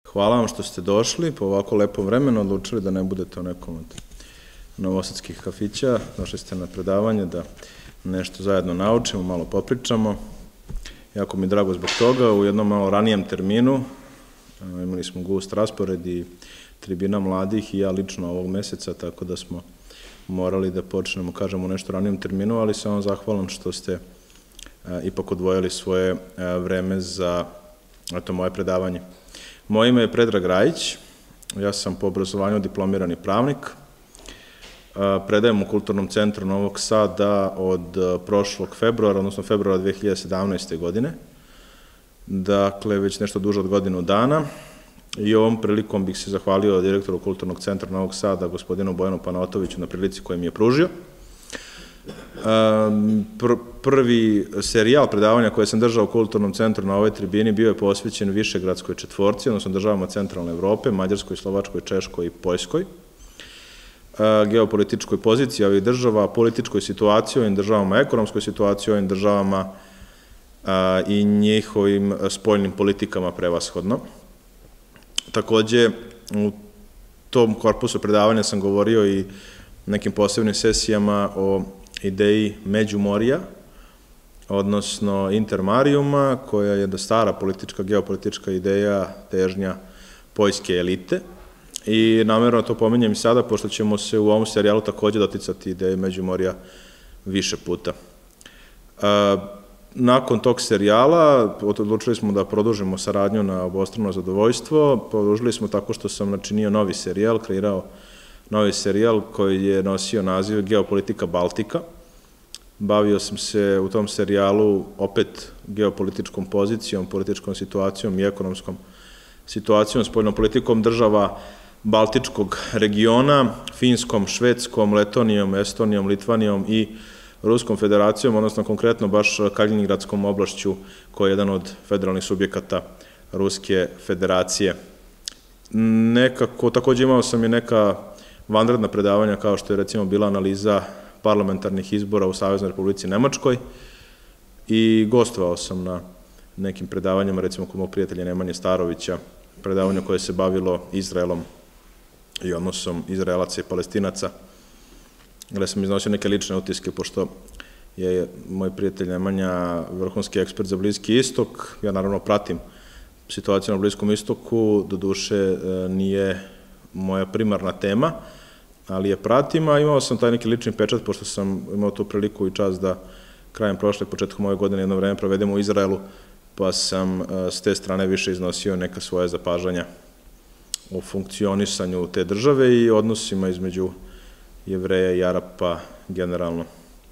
Hvala vam što ste došli, po ovako lepom vremenu odlučili da ne budete u nekom od novosadskih kafića. Došli ste na predavanje da nešto zajedno naučimo, malo popričamo. Jako mi je drago zbog toga, u jednom malo ranijem terminu imali smo gust raspored i tribina mladih i ja lično ovog meseca, tako da smo morali da počnemo, kažemo, u nešto ranijem terminu, ali sam vam zahvalan što ste ipak odvojili svoje vreme za moje predavanje. Moje ime je Predrag Rajić, ja sam po obrazovanju diplomirani pravnik, predajem u Kulturnom centru Novog Sada od prošlog februara, odnosno februara 2017. godine, dakle već nešto duže od godinu dana, i ovom prilikom bih se zahvalio direktoru Kulturnog centra Novog Sada, gospodinu Bojanu Panaotoviću, na prilici koju mi je pružio. Prvi serijal predavanja koje sam držao u Kulturnom centru na ovoj tribini bio je posvećen Višegradskoj četvorci, odnosno državama centralne Evrope, Mađarskoj, Slovačkoj, Češkoj i Poljskoj, geopolitičkoj poziciji ovih država, političkoj situaciji ovim državama, ekonomskoj situaciji ovim državama i njihovim spoljnim politikama prevashodno. Takođe, u tom korpusu predavanja sam govorio i nekim posebnim sesijama o ideji Međumorja, odnosno Intermarijuma, koja je stara politička, geopolitička ideja težnja poljske elite. I namerno to pominjem i sada, pošto ćemo se u ovom serijalu takođe doticati ideje Međumorja više puta. Nakon tog serijala odlučili smo da produžimo saradnju na obostrano zadovoljstvo. Produžili smo tako što sam načinio novi serijal, kreirao novi serijal koji je nosio naziv Geopolitika Baltika. Bavio sam se u tom serijalu opet geopolitičkom pozicijom, političkom situacijom i ekonomskom situacijom, spoljnom politikom država Baltičkog regiona, Finskom, Švedskom, Letonijom, Estonijom, Litvanijom i Ruskom federacijom, odnosno konkretno baš Kaliningradskom oblašću koja je jedan od federalnih subjekata Ruske federacije. Nekako, takođe imao sam i neka vanredna predavanja, kao što je recimo bila analiza parlamentarnih izbora u Saveznoj Republici Nemačkoj, i gostovao sam na nekim predavanjima, recimo kod mog prijatelja Nemanje Starovića, predavanje koje se bavilo Izraelom i odnosom Izraelaca i Palestinaca, gde sam iznosio neke lične utiske, pošto je moj prijatelj Nemanja vrhunski ekspert za Bliski istok. Ja naravno pratim situaciju na Bliskom istoku, doduše nije moja primarna tema, ali je pratim, a imao sam taj neki lični pečat, pošto sam imao tu priliku i čast da krajem prošle, početkom ove godine jedno vreme provedemo u Izraelu, pa sam s te strane više iznosio neka svoje zapažanja o funkcionisanju te države i odnosima između Jevreja i Arapa generalno.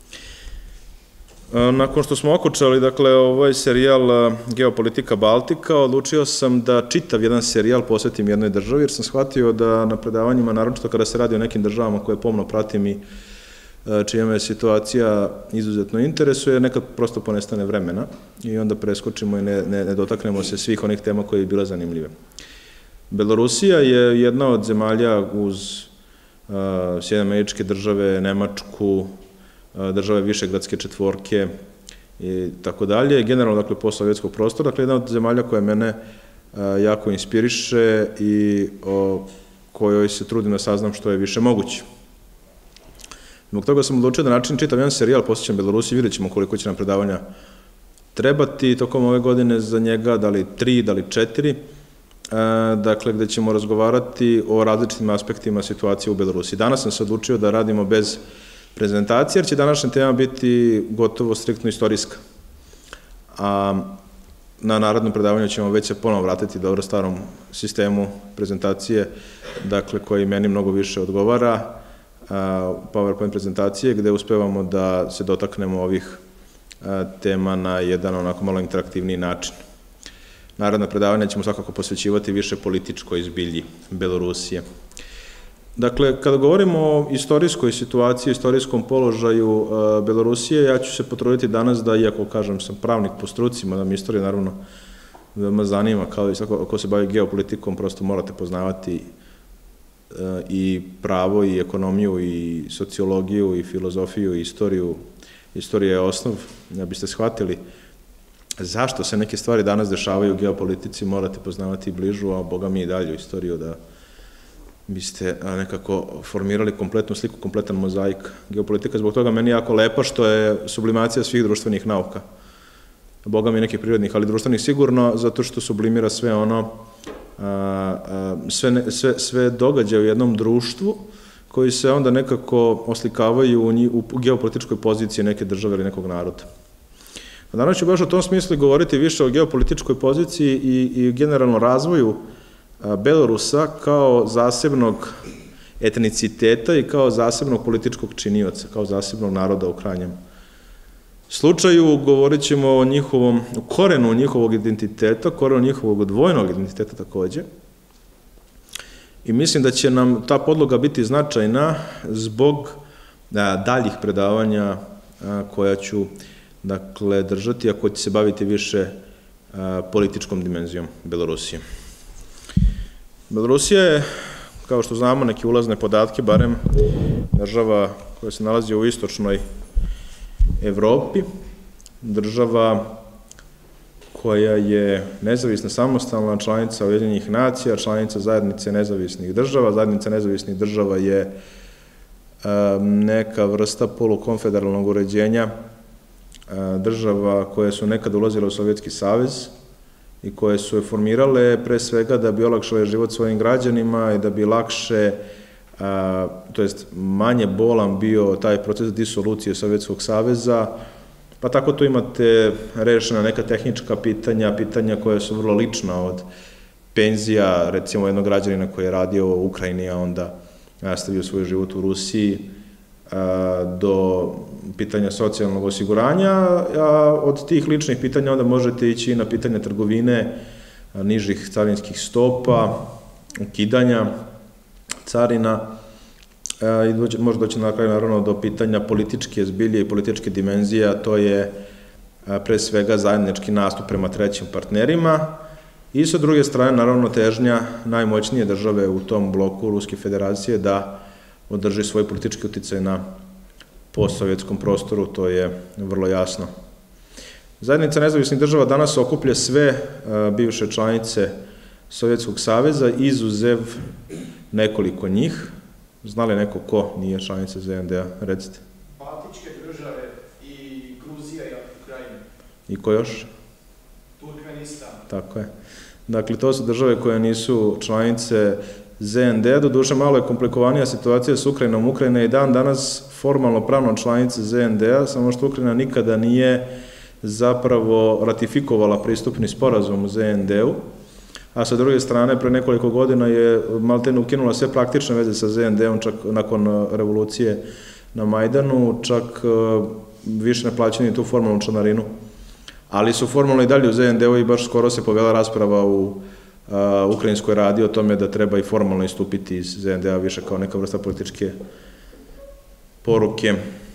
Nakon što smo okončali, dakle, ovaj serijal Geopolitika Baltika, odlučio sam da čitav jedan serijal posvetim jednoj državi, jer sam shvatio da na predavanjima, naročito kada se radi o nekim državama koje pomno pratim i čija me situacija izuzetno interesuje, nekad prosto ponestane vremena i onda preskočimo i ne dotaknemo se svih onih tema koje bi bile zanimljive. Belorusija je jedna od zemalja uz Sjedinjene Američke Države, Nemačku, države Višegradske četvorke i tako dalje, generalno, dakle, postsovjetskog prostora, dakle, jedna od zemalja koja mene jako inspiriše i o kojoj se trudim da saznam što je više moguće. Zbog toga sam odlučio da načinim čitav jedan serijal posvećen Belorusiji, vidjet ćemo koliko će nam predavanja trebati tokom ove godine za njega, da li 3, da li 4, dakle, gde ćemo razgovarati o različitim aspektima situacije u Belorusiji. Danas sam se odlučio da radimo bez prezentacije, jer će današnja tema biti gotovo striktno istorijska. A na narednom predavanju ćemo već se ponovo vratiti dobro starom sistemu prezentacije, dakle, koji meni mnogo više odgovara, PowerPoint prezentacije, gde uspevamo da se dotaknemo ovih tema na jedan onako malo interaktivniji način. Naredna predavanja ćemo svakako posvećivati više političkoj zbilji Belorusije. Dakle, kada govorimo o istorijskoj situaciji, istorijskom položaju Belorusije, ja ću se potruditi danas da, iako kažem sam pravnik po strucima, da mi istorija naravno veoma zanima, kao i svako ko se bavi geopolitikom, prosto morate poznavati i pravo, i ekonomiju, i sociologiju, i filozofiju, i istoriju. Istorija je osnov, da biste shvatili zašto se neke stvari danas dešavaju u geopolitici, morate poznavati bližu, a boga mi i dalju istoriju da biste nekako formirali kompletnu sliku, kompletan mozaik. Geopolitika zbog toga meni jako lepa što je sublimacija svih društvenih nauka. Boga mi nekih prirodnih, ali društvenih sigurno, zato što sublimira sve ono, sve događaje u jednom društvu koji se onda nekako oslikavaju u geopolitičkoj poziciji neke države ili nekog naroda. Danas ću baš u tom smislu govoriti više o geopolitičkoj poziciji i generalno razvoju Belorusa kao zasebnog etniciteta i kao zasebnog političkog činioca, kao zasebnog naroda u krajnjem slučaju. Govorit ćemo o njihovom korenu njihovog identiteta, korenu njihovog dvojnog identiteta takođe. I mislim da će nam ta podloga biti značajna zbog daljih predavanja koja ću držati, a koja će se baviti više političkom dimenzijom Belorusije. Belorusija je, kao što znamo, neke ulazne podatke, barem država koja se nalazi u istočnoj Evropi, država koja je nezavisna, samostalna, članica Ujedinjenih nacija, članica Zajednice nezavisnih država. Zajednica nezavisnih država je neka vrsta polukonfederalnog uređenja država koje su nekad ulazile u Sovjetski savez i koje su je formirale pre svega da bi olakšale život svojim građanima i da bi lakše, to jest manje bolan bio taj proces disolucije Sovjetskog saveza, pa tako tu imate rešena neka tehnička pitanja, pitanja koja su vrlo lična od penzija, recimo jednog građanina koji je radio u Ukrajini, a onda nastavio svoj život u Rusiji, do pitanja socijalnog osiguranja, a od tih ličnih pitanja onda možete ići na pitanje trgovine, nižih carinskih stopa, ukidanja carina, i može doći na kraju naravno do pitanja političke zbilje i političke dimenzije, a to je pre svega zajednički nastup prema trećim partnerima i sa druge strane naravno težnja najmoćnije države u tom bloku Ruske federacije da održi svoj politički uticaj na postsovjetskom prostoru, to je vrlo jasno. Zajednica nezavisnih država danas okuplja sve bivše članice Sovjetskog saveza, izuzev nekoliko njih. Zna li neko ko nije članica ZND-a? Recite. Baltičke države i Gruzija i Ukrajina. I ko još? Turkmenistan. Tako je. Dakle, to su države koje nisu članice ZND-a, doduše malo je komplikovanija situacija s Ukrajinom. Ukrajina je i dan danas formalno pravno članica ZND-a, samo što Ukrajina nikada nije zapravo ratifikovala pristupni sporazum u ZND-u, a sa druge strane pre nekoliko godina je maltene ukinula sve praktične veze sa ZND-om, čak nakon revolucije na Majdanu, čak više ne plaćaju ni tu formalnu članarinu, ali su formalno i dalje u ZND-u i baš skoro se povela rasprava u Ukrajinskoj radi o tome da treba i formalno istupiti iz ZND-a više kao neka vrsta političke poruke.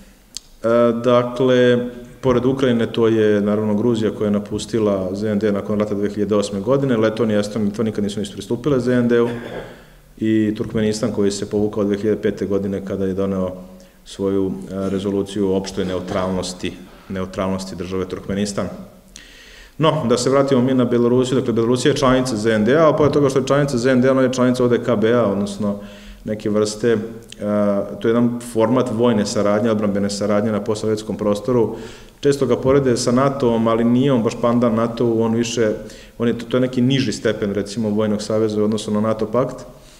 Dakle, pored Ukrajine to je naravno Gruzija koja je napustila ZND nakon rata 2008. godine, Letonija i Estonija to nikad nisu pristupile ZND-u i Turkmenistan koji se povukao 2005. godine kada je doneo svoju rezoluciju o opštoj neutralnosti države Turkmenistan. No, da se vratimo mi na Belorusiju, dakle, Belorusija je članica ZND-a, a pored toga što je članica ZND-a, ona je članica ODKB-a, odnosno neke vrste, to je jedan format vojne saradnje, odbrambene saradnje na postsovjetskom prostoru. Često ga porede sa NATO-om, ali nije on baš pandan NATO-u, to je neki niži stepen, recimo, vojnog saveza u odnosu na NATO pakt.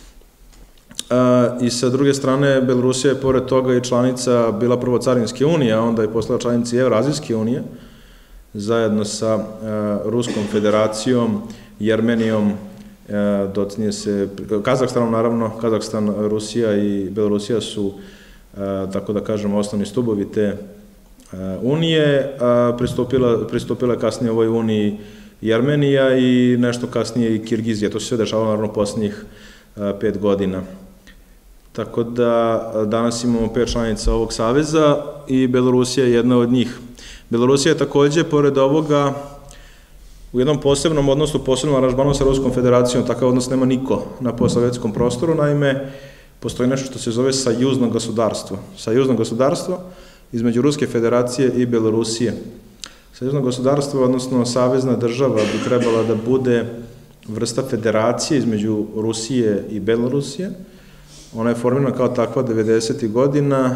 I sa druge strane, Belorusija je pored toga i članica bila prvo Carinske unije, a onda je postala članica Evroazijske unije, zajedno sa Ruskom federacijom i Armenijom, docinje se, Kazahstanom naravno, Kazahstan, Rusija i Belorusija su, tako da kažemo, osnovni stubovi te unije, pristupila kasnije ovoj uniji i Armenija i nešto kasnije i Kirgizija, to se sve dešavalo naravno posljednjih 5 godina. Tako da danas imamo 5 članica ovog saveza i Belorusija je jedna od njih. Belorusija je takođe, pored ovoga, u jednom posebnom odnosu, posebnom aranžmanu sa Ruskom federacijom, takav odnos nema niko na postsovjetskom prostoru, naime, postoji nešto što se zove sajuzno gospodarstvo. Sajuzno gospodarstvo između Ruske federacije i Belorusije. Savezno gospodarstvo, odnosno savezna država, bi trebala da bude vrsta federacije između Rusije i Belorusije. Ona je formirana kao takva 90. godina,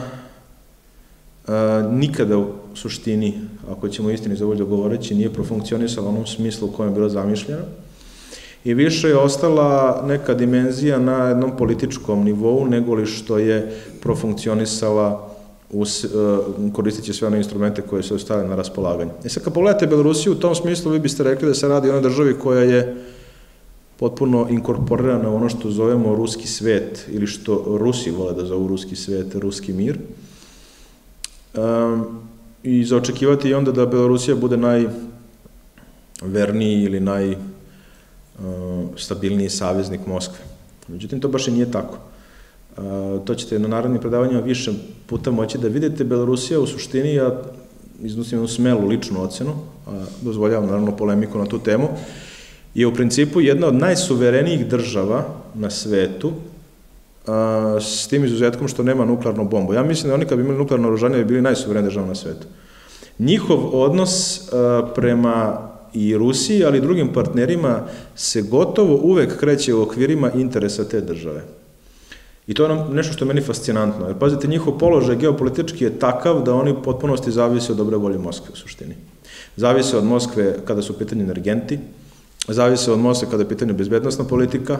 nikada u suštini, ako ćemo istini za volju govoreći, nije profunkcionisala u onom smislu u kojem je bila zamišljena. I više je ostala neka dimenzija na jednom političkom nivou, nego li što je profunkcionisala koristeći sve one instrumente koje su stavili na raspolaganje. I sad kad pogledate Belorusiju, u tom smislu vi biste rekli da se radi o onoj državi koja je potpuno inkorporirana u ono što zovemo ruski svet, ili što Rusi vole da zovu ruski svet, ruski mir. I za očekivati je onda da Belorusija bude najverniji ili najstabilniji saveznik Moskve. Međutim, to baš i nije tako. To ćete na narednim predavanjima više puta moći da vidite. Belorusija u suštini, ja iznosim jednu smelu ličnu ocenu, dozvoljavam naravno polemiku na tu temu, je u principu jedna od najsuverenijih država na svetu, s tim izuzetkom što nema nuklearnu bombu. Ja mislim da oni kad bi imali nuklearno oružanje bi bili najsuverenija država na svetu. Njihov odnos prema i Rusiji, ali i drugim partnerima se gotovo uvek kreće u okvirima interesa te države. I to je nešto što je meni fascinantno. Jer pazite, njihov položaj geopolitički je takav da oni u potpunosti zavise od dobre volje Moskve u suštini. Zavise od Moskve kada su u pitanju energenti, zavise od Moskve kada je u pitanju bezbednosna politika.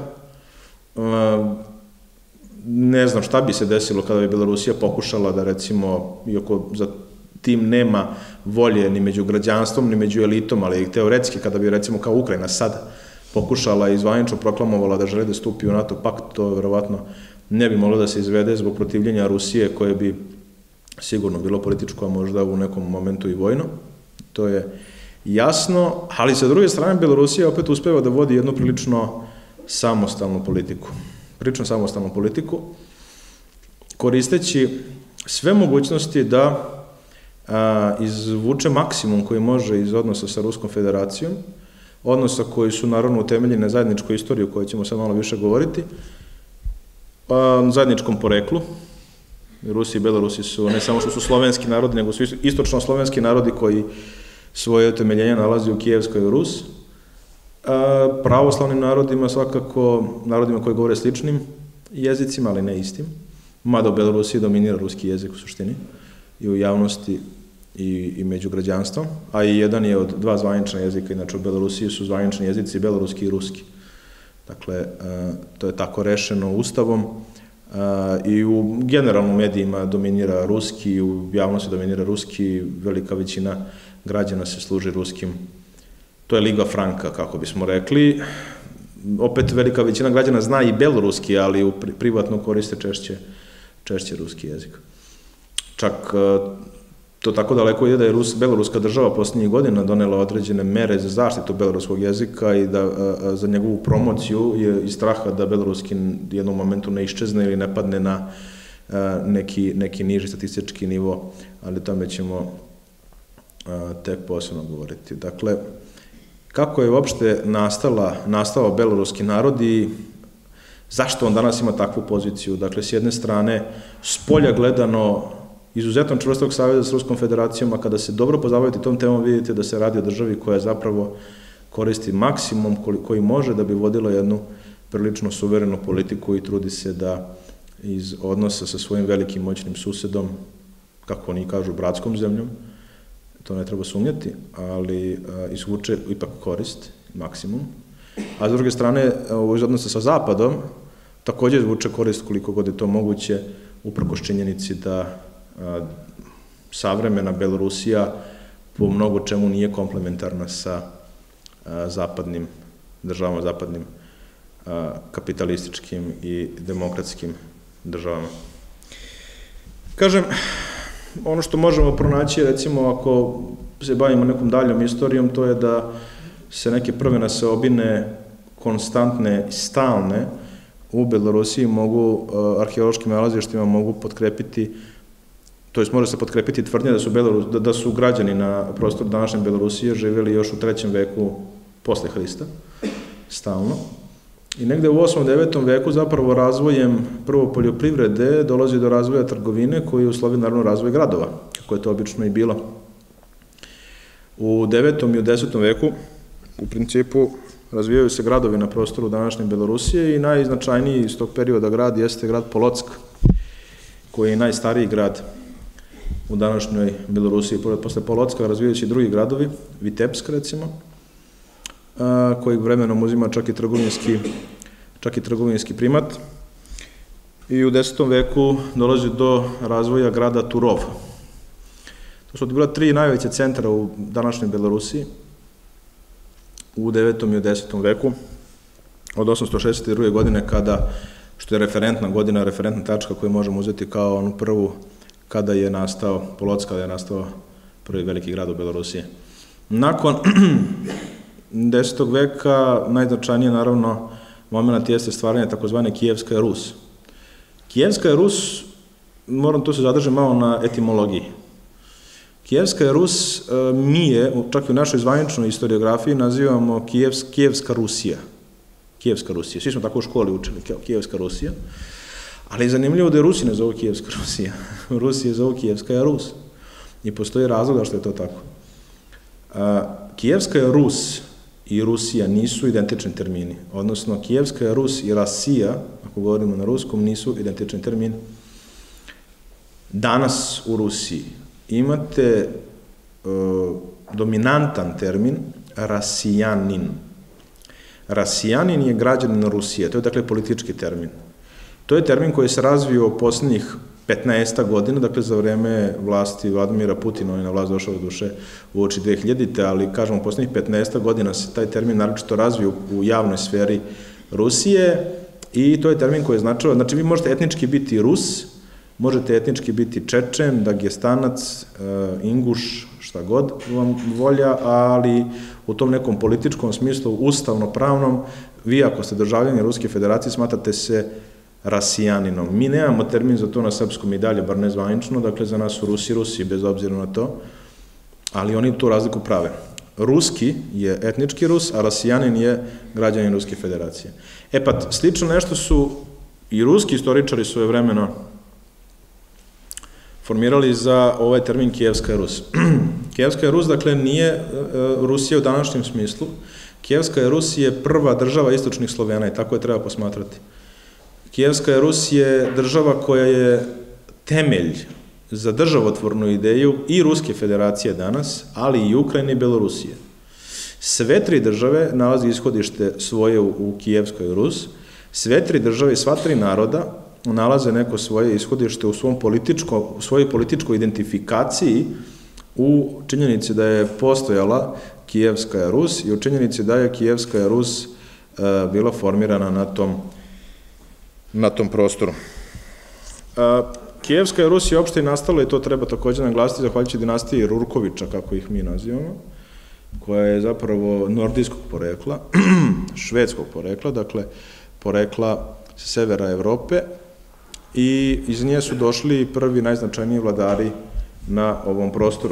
Ne znam šta bi se desilo kada bi Belorusija pokušala da, recimo, iako za tim nema volje ni među građanstvom, ni među elitom, ali i teoretski, kada bi, recimo, kao Ukrajina sad pokušala i zvanično proklamovala da želi da stupi u NATO pakt, to verovatno ne bi moglo da se izvede zbog protivljenja Rusije, koje bi sigurno bilo političko, a možda u nekom momentu i vojno. To je jasno, ali sa druge strane Belorusija opet uspeva da vodi jednu prilično samostalnu politiku, koristeći sve mogućnosti da izvuče maksimum koji može iz odnosa sa Ruskom federacijom, odnosa koji su naravno utemeljeni na zajedničkoj istoriji, o kojoj ćemo sad malo više govoriti, zajedničkom poreklu. Rusi i Belorusi su ne samo što su slovenski narodi, nego su istočno-slovenski narodi koji svoje utemeljenje nalazi u Kijevskoj Rus. Pravoslavnim narodima, svakako, narodima koji govore sličnim jezicima, ali ne istim. Mada u Belorusiji dominira ruski jezik u suštini i u javnosti i među građanstvom, a i jedan je od dva zvanična jezika, inače u Belorusiji su zvanični jezici beloruski i ruski. Dakle, to je tako rešeno ustavom i u generalno medijima dominira ruski, u javnosti dominira ruski, velika većina građana se služi ruskim. To je Liga Franka, kako bismo rekli. Opet velika većina građana zna i beloruski, ali privatno koriste češće ruski jezik. Čak to tako daleko je da je beloruska država posljednjih godina donela određene mere za zaštitu beloruskog jezika i da za njegovu promociju je iz straha da beloruski u jednom momentu ne iščezne ili ne padne na neki niži statistički nivo, ali o tome ćemo tek posebno govoriti. Dakle, kako je uopšte nastao beloruski narod i zašto on danas ima takvu poziciju? Dakle, s jedne strane, spolja gledano, izuzetno čvrstog saveza s Ruskom federacijom, a kada se dobro pozabavite tom temom, vidite da se radi o državi koja zapravo koristi maksimum koji može da bi vodila jednu prilično suverenu politiku i trudi se da iz odnosa sa svojim velikim moćnim susedom, kako oni kažu, bratskom zemljom, to ne treba sumnjati, ali izvuče ipak korist, maksimum. A s druge strane, iz odnosa sa Zapadom, takođe izvuče korist koliko god je to moguće, uprkos činjenici da savremena Belorusija po mnogo čemu nije komplementarna sa zapadnim državama, zapadnim kapitalističkim i demokratskim državama. Kažem, ono što možemo pronaći, recimo, ako se bavimo nekom daljom istorijom, to je da se neke prve naseobine, konstantne i stalne, u Belorusiji mogu, arheološkim nalazištima mogu potkrepiti, to jest može se potkrepiti tvrdnje da su građani na prostoru današnje Belorusije živjeli još u 3. veku posle Hrista, stalno. I negde u 8. 9. veku zapravo razvojem prvo poljoprivrede dolazi do razvoja trgovine koji je uslovio naravno razvoj gradova, kako je to obično i bilo. U 9. i u 10. veku u principu razvijaju se gradovi na prostoru današnje Belorusije i najznačajniji iz tog perioda grad jeste grad Polock, koji je najstariji grad u današnjoj Belorusiji. Posle Polocka razvijaju se i drugi gradovi, Vitebsk recimo, koji vremenom uzima čak i trgovinski primat. I u 10. veku dolazi do razvoja grada Turov. To su bila 3 najveća centra u današnjoj Belorusiji u 9. i u 10. veku od 862. godine što je referentna godina, referentna tačka koju možemo uzeti kao onu prvu kada je nastao Polock, kada je nastao prvi veliki grad u Belorusiji. Nakon 10. veka najznačajnije naravno moment jeste stvaranje takozvane Kijevska Rus. Kijevska Rus, moram tu se zadržati malo na etimologiji. Kijevska Rus mi je, čak i u našoj zvaničnoj historiografiji, nazivamo Kijevska Rusija. Kijevska Rusija. Svi smo tako u školi učili, Kijevska Rusija. Ali je zanimljivo da je Rusi ne zovu Kijevska Rusija. Rusi je zovu Kijevska Rus. I postoji razlog što je to tako. Kijevska Rus i Rusija nisu identični termini. Odnosno, Kijevska Rus i Rasija, ako govorimo na ruskom, nisu identični termini. Danas u Rusiji imate dominantan termin Rasijanin. Rasijanin je građanin Rusije, to je dakle politički termin. To je termin koji se razvio poslednjih 15 godina, dakle za vreme vlasti Vladimira Putina, on je na vlast došao do duše u oči 2000-te, ali kažemo poslednjih 15 godina se taj termin naročito razvio u javnoj sferi Rusije i to je termin koji je značilo, znači vi možete etnički biti Rus, možete etnički biti Čečen, Dagestanac, Inguš, šta god vam volja, ali u tom nekom političkom smislu, ustavno-pravnom, vi ako ste državljani Ruske federacije smatrate se Rasijaninom. Mi nemamo termin za to na srpskom i dalje, bar ne zvanično, dakle za nas su Rusi, bez obzira na to, ali oni tu razliku prave. Ruski je etnički Rus, a Rasijanin je građanin Ruske federacije. Pa, slično nešto su i ruski istoričari svojevremeno formirali za ovaj termin Kijevska Rus. Kijevska Rus, dakle, nije Rusija u današnjem smislu. Kijevska Rus je prva država istočnih Slovena i tako je treba posmatrati. Kijevska Rus je država koja je temelj za državotvornu ideju i Ruske federacije danas, ali i Ukrajine i Belorusije. Sve 3 države nalazi ishodište svoje u Kijevskoj Rus, sve 3 države i sva 3 naroda nalaze neko svoje ishodište u svojoj političkoj identifikaciji u činjenici da je postojala Kijevska Rus i u činjenici da je Kijevska Rus bila formirana na tom prostoru. Kijevska Rus je opšte i nastala, i to treba također naglasiti, zahvaljujući dinastiji Rurkovića, kako ih mi nazivamo, koja je zapravo nordijskog porekla, švedskog porekla, dakle porekla sa severa Evrope, i iz nje su došli prvi najznačajniji vladari na ovom prostoru.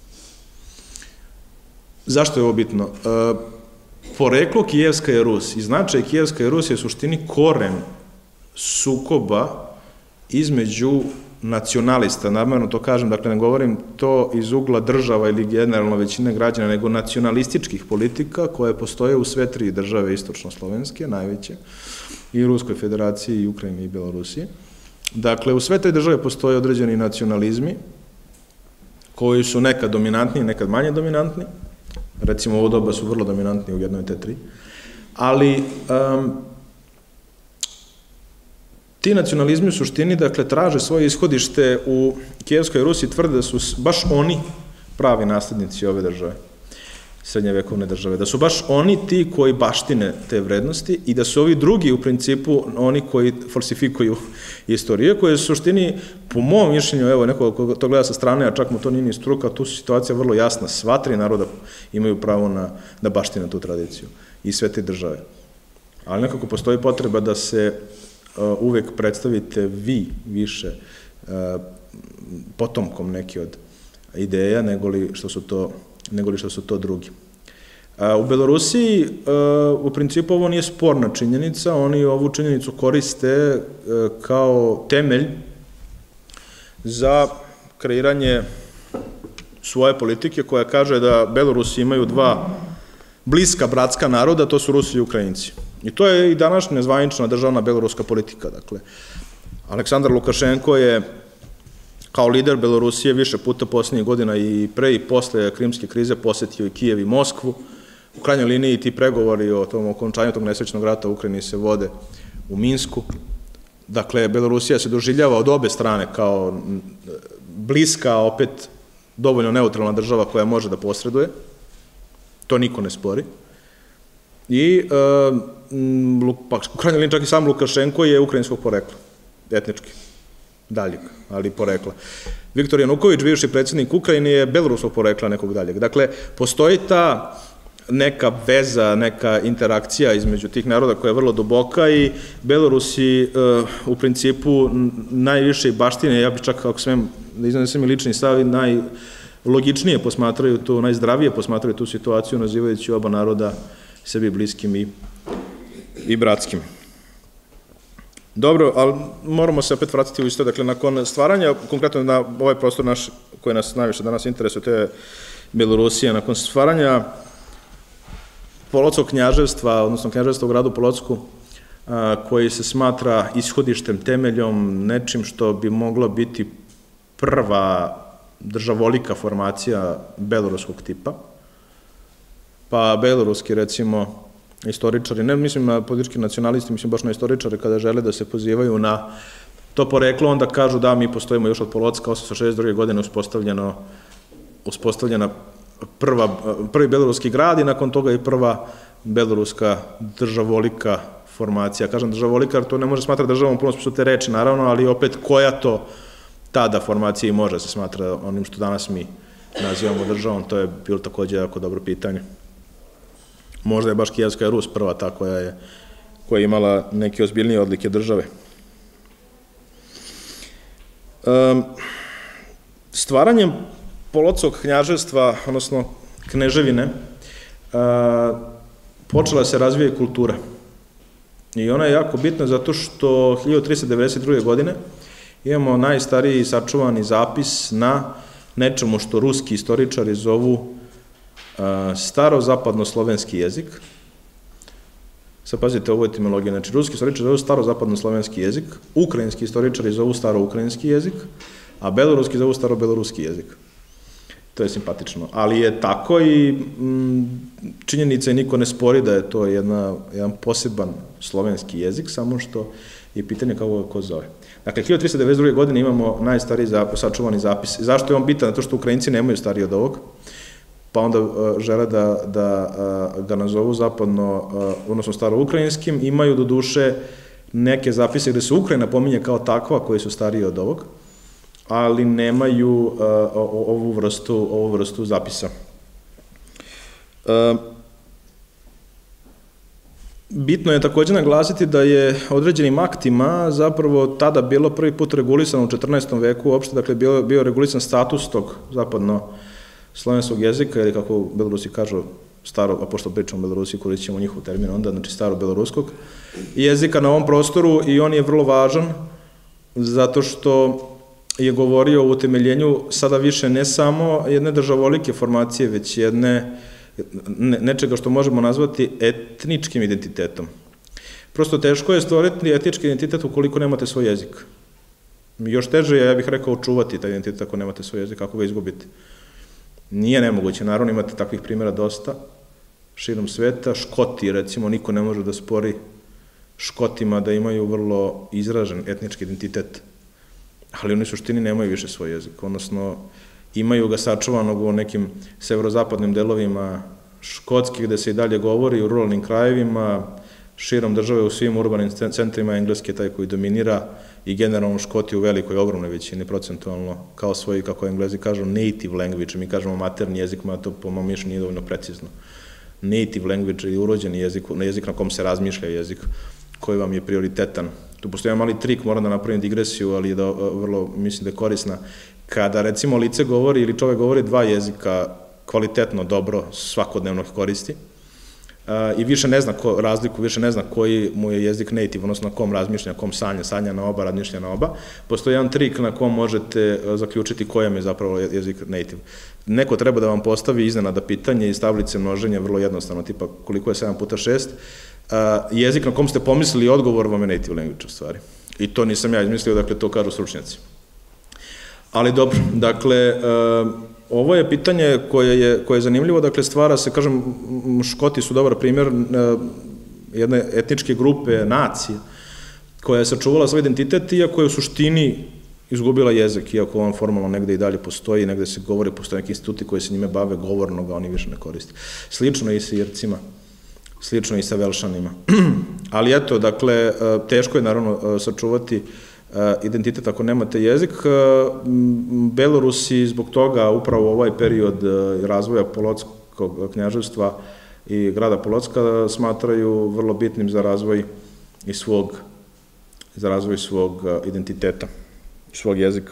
Zašto je ovo bitno? Poreklo Kijevska Rus i značaj Kijevska Rus je u suštini koren sukoba između nacionalista, namerno to kažem, dakle ne govorim to iz ugla država ili generalno većine građana, nego nacionalističkih politika koje postoje u sve 3 države istočno-slovenske, najveće, i Ruskoj federaciji, i Ukrajini i Belorusiji. Dakle, u sve 3 države postoje određeni nacionalizmi koji su nekad dominantni, nekad manje dominantni, recimo u ovo doba su vrlo dominantni u jednoj te 3, ali ti nacionalizmi u suštini, dakle, traže svoje ishodište u Kijevskoj Rusi, tvrde da su baš oni pravi naslednici ove države, srednjevekovne države, da su baš oni ti koji baštine te vrednosti i da su ovi drugi u principu oni koji falsifikuju istorije, koje su u suštini, po mom mišljenju, evo, neko ko to gleda sa strane, a čak mu to nije ni struka, tu su situacija vrlo jasna, sva 3 naroda imaju pravo da baštine tu tradiciju i sve te države. Ali nekako postoji potreba da se uvek predstavite vi više potomkom neke od ideja nego li što su to drugi. U Belorusiji, u principu, ovo nije sporna činjenica, oni ovu činjenicu koriste kao temelj za kreiranje svoje politike koja kaže da Belorusi imaju dva bliska bratska naroda, to su Rusi i Ukrajinci. I to je i današnja zvanična državna beloruska politika. Dakle, Aleksandar Lukašenko je kao lider Belorusije više puta posljednjih godina i pre i posle krimske krize posetio i Kijev i Moskvu. U krajnjoj liniji ti pregovori o tom okončanju tog nesrećnog rata u Ukrajini se vode u Minsku. Dakle, Belorusija se doživljava od obe strane kao bliska, a opet dovoljno neutralna država koja može da posreduje. To niko ne spori. I u krajnjoj liniji čak i sam Lukašenko je ukrajinskog porekla, etnički, daljeg, ali porekla. Viktor Januković, bivši predsjednik Ukrajine, je beloruskog porekla nekog daljeg. Dakle, postoji ta neka veza, neka interakcija između tih naroda koja je vrlo duboka i Belorusi u principu najviše baštine, ja bih čak, ako smem da iznesem i lični stav, najlogičnije posmatraju tu, najzdravije posmatraju tu situaciju, nazivajući oba naroda sebi bliskim i bratskim. Dobro, ali moramo se opet vratiti u isto, dakle, nakon stvaranja, konkretno na ovaj prostor naš, koji nas najviše danas interesuje, to je Belorusija, nakon stvaranja Polockog knjaževstva, odnosno knjaževstva u gradu Polocku, koji se smatra ishodištem, temeljom, nečim što bi moglo biti prva državolika formacija beloruskog tipa, pa beloruski, recimo, istoričari, ne mislim na politički nacionalisti, mislim baš na istoričare, kada žele da se pozivaju na to poreklo, onda kažu da mi postojimo još od Polocka, 862. godine uspostavljena prvi beloruski grad i nakon toga i prva beloruska državolika formacija. Kažem državolika, jer to ne može smatrati državom u punom smislu te reči, naravno, ali opet koja to tada formacija i može se smatra onim što danas mi nazivamo državom, to je bilo takođe jako dobro pitanje. Možda je baš Kijevska Rus prva ta koja je imala neke ozbiljnije odlike države. Stvaranjem Polockog knjaževstva, odnosno kneževine, počela se razvija i kultura. I ona je jako bitna zato što 1392. godine imamo najstariji sačuvani zapis na nečemu što ruski istoričari zovu staro-zapadno-slovenski jezik. Sad pazite, ovo je etimologija. Znači, ruski istoričari zovu staro-zapadno-slovenski jezik, ukrajinski istoričari zovu staro-ukrajinski jezik, a beloruski zovu staro-beloruski jezik. To je simpatično. Ali je tako i činjenica i niko ne spori da je to jedan poseban slovenski jezik, samo što je pitanje kako ga ko zove. Dakle, 1392. godine imamo najstariji sačuvani zapis. Zašto je on bitan? Zato što Ukrajinci nemaju stariji od ovog, pa onda žele da ga nazovu zapadno, odnosno staro-ukrajinskim, imaju do duše neke zapise gde se Ukrajina pominje kao takva, koji su stariji od ovog, ali nemaju ovu vrstu zapisa. Bitno je takođe naglasiti da je određenim aktima zapravo tada bilo prvi put regulisano u 14. veku uopšte, dakle bio regulisan status tog zapadno-slovenskog jezika, ili kako Belorusi kažu staro, a pošto pričamo o Belorusiji, koristimo njihov termin onda, znači staro-beloruskog jezika na ovom prostoru, i on je vrlo važan zato što je govorio o utemeljenju sada više ne samo jedne državolike formacije, već nečega što možemo nazvati etničkim identitetom. Prosto teško je stvoriti etnički identitet ukoliko nemate svoj jezik. Još teže je, ja bih rekao, očuvati taj identitet ako nemate svoj jezik, ako ga izgubite. Nije nemoguće, naravno imate takvih primjera dosta širom sveta. Škoti, recimo, niko ne može da spori Škotima da imaju vrlo izražen etnički identitet, ali oni u suštini nemaju više svoj jezik, odnosno imaju ga sačuvanog u nekim severozapadnim delovima Škotske, gde se i dalje govori, u ruralnim krajevima, širom države, u svim urbanim centrima, engleski je taj koji dominira, i generalno Škoti u velikoj, ogromnoj većini, procentualno, kao svoji, kako Englezi kažu, native language, mi kažemo materni jezik, ma to po mom mišljenju nije dovoljno precizno. Native language je urođeni jezik na kom se razmišlja jezik, koji vam je prioritetan. Tu postoji jedan mali trik, moram da napravim digresiju, ali je vrlo, mislim da je korisna. Kada, recimo, lice govori ili čovek govori dva jezika kvalitetno, dobro, svakodnevno ih koristi, i više ne zna razliku, više ne zna koji mu je jezik native, odnosno na kom razmišlja, na kom sanja na oba, razmišlja na oba. Postoji jedan trik na kom možete zaključiti kojem je zapravo jezik native. Neko treba da vam postavi iznenada pitanje iz tablice množenja, vrlo jednostavno, tipa koliko je 7 puta 6, jezik na kom ste pomislili odgovor vam je native language u stvari. I to nisam ja izmislio, dakle to kažu stručnjaci. Ali dobro, dakle, ovo je pitanje koje je zanimljivo, dakle stvara se, kažem, Škoti su dobar primjer jedne etničke grupe, nacije, koja je sačuvala svoj identitet, iako je u suštini izgubila jezik, iako on formalno negde i dalje postoji, negde se govori, postoje neki instituti koji se njime bave, govorno ga oni više ne koriste. Slično i sa Ircima, slično i sa Velšanima. Ali eto, dakle, teško je naravno sačuvati identitet ako nemate jezik. Belorusi zbog toga upravo ovaj period razvoja Polotskog knjaževstva i grada Polotska smatraju vrlo bitnim za razvoj svog identiteta, svog jezika.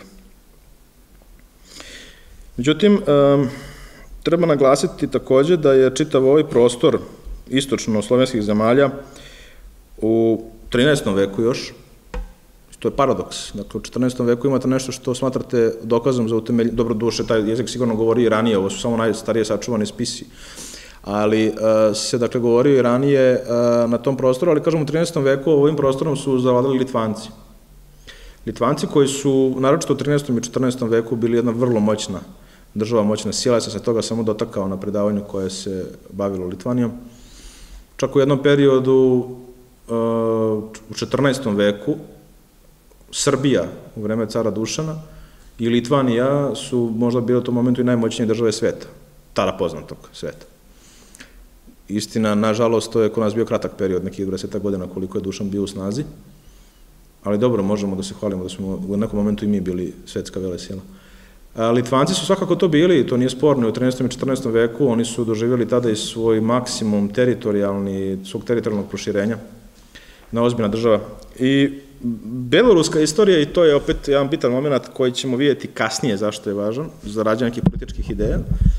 Međutim, treba naglasiti takođe da je čitav ovaj prostor istočno-slovenskih zemalja u 13. veku još, to je paradoks. Dakle, u 14. veku imate nešto što smatrate dokazom za utemeljenje, dobro duše, taj jezik sigurno govori i ranije, ovo su samo najstarije sačuvani spisi, ali se, dakle, govorio i ranije na tom prostoru, ali kažem u 13. veku ovim prostorom su zavladali Litvanci. Litvanci koji su, naročito u 13. i 14. veku, bili jedna vrlo moćna država, moćna sila, ja sam se toga samo dotakao na predavanju koje se bavilo Litvanijom. Čak u jednom periodu u 14. veku Srbija u vreme cara Dušana i Litvanija su možda bile u tom momentu i najmoćnije države sveta, tada poznatog sveta. Istina, nažalost, to je kod nas bio kratak period, nekih 20 godina koliko je Dušan bio u snazi, ali dobro, možemo da se hvalimo da smo u nekom momentu i mi bili svetska velesila. Litvanci su svakako to bili, to nije sporno, u 13. i 14. veku oni su doživjeli tada i svoj maksimum svog teritorijalnog proširenja, na ozbiljna država. I beloruska istorija, i to je opet jedan bitan moment koji ćemo vidjeti kasnije zašto je važan, za rađanje nekih političkih ideja,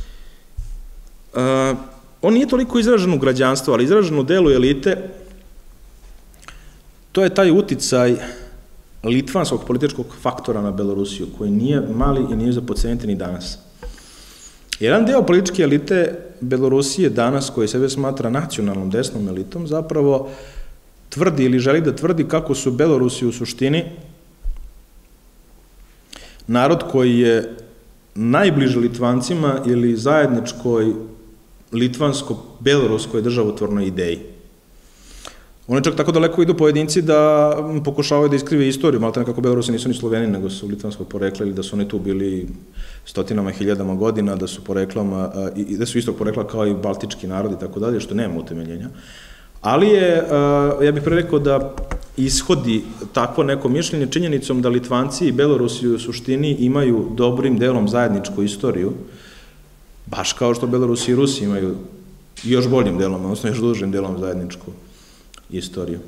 on nije toliko izražen u građanstvu, ali izražen u delu elite, to je taj uticaj litvanskog političkog faktora na Belorusiju, koji nije mali i nije za podceniti ni danas. Jedan deo političke elite Belorusije danas, koji sebe smatra nacionalnom desnom elitom, zapravo tvrdi ili želi da tvrdi kako su Belorusi u suštini narod koji je najbliže Litvancima ili zajedničkoj litvansko-beloruskoj državotvornoj ideji. Oni čak tako daleko idu pojedinci da pokušavaju da iskrive istoriju, malo nekako Belorusi nisu ni Sloveni, nego su litvanskog porekla ili da su oni tu bili stotinama, hiljadama godina, da su poreklama, i da su istog porekla kao i baltički narod i tako dalje, što nema utemeljenja. Ali je, ja bih pre rekao da ishodi takvo neko mišljenje činjenicom da Litvanci i Belorusi u suštini imaju dobrim delom zajedničku istoriju, baš kao što Belorusi i Rusi imaju još boljim delom, odnosno još dužim delom zajedničku istoriju.